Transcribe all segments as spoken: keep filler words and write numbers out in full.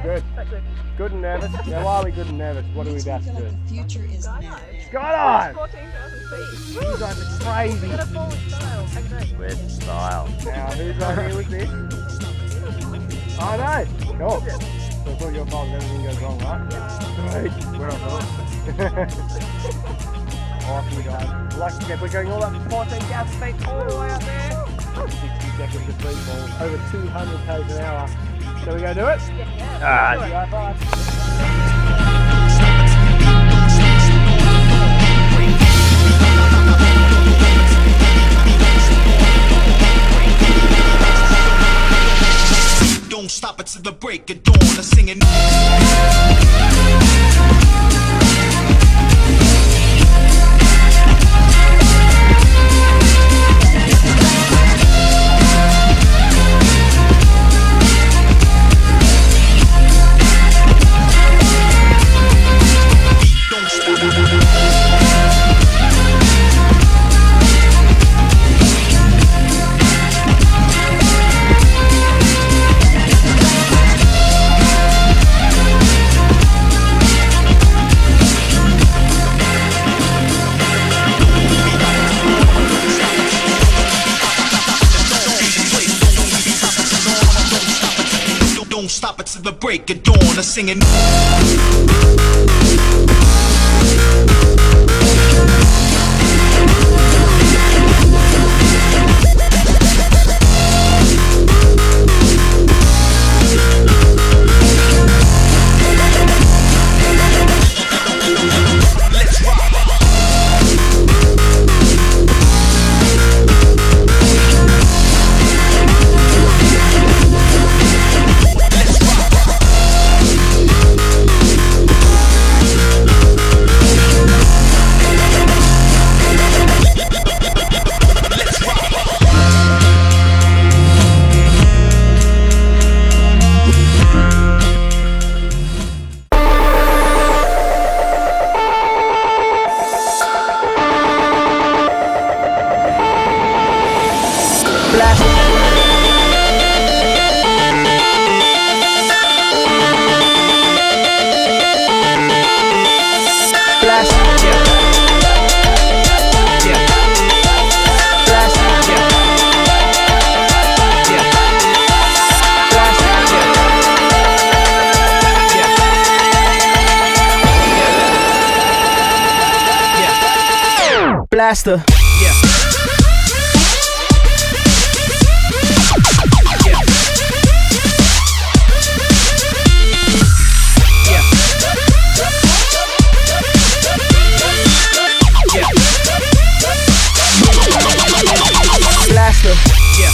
Good. Good and nervous. Now why are we good and nervous? What are we about to do? The future is now. Skydive! fourteen thousand feet. You guys are crazy. We're gonna fall with style. Okay. With style. Now whose idea was this? I know. Cool. So it's all your fault if everything goes wrong, right? Sweet. We're on board. Awesome, guys. Like I said, we're going all up to fourteen thousand feet, all the way up there. sixty seconds of free fall, over two hundred k's an hour. Shall we go do it? Yeah. Alright. High five. Don't stop it till the break of dawn. I'm singing. Don't stop it till the break of dawn. I'm singing. Blaster. Yeah. Yeah. Yeah. Yeah. Blaster. Yeah.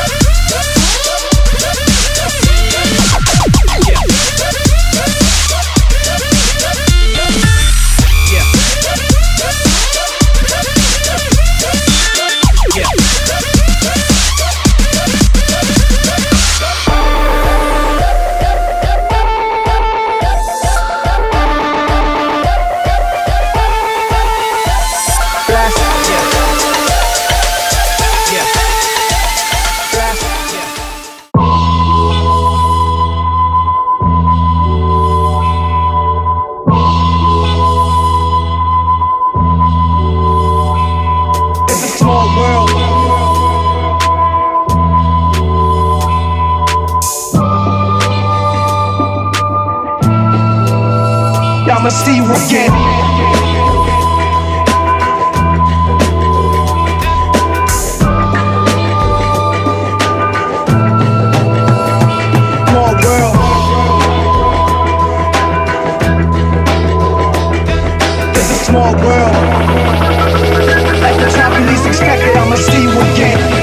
I'ma see you again. Small world. It's a small world. At the time you least expected, I'ma see you again.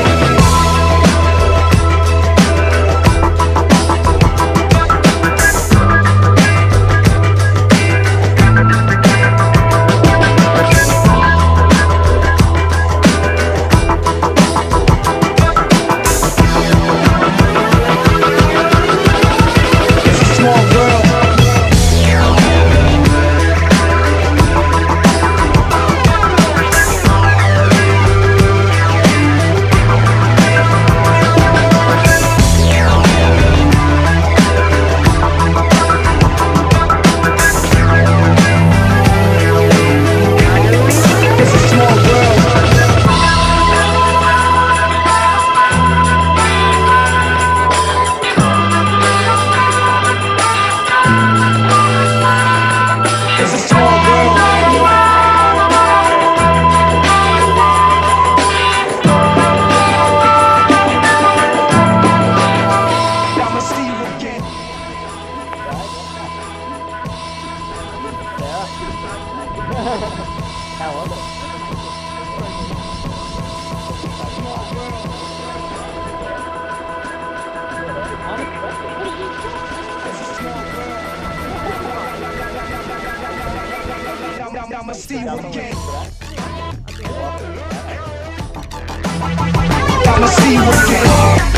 see you again. I'ma see you again.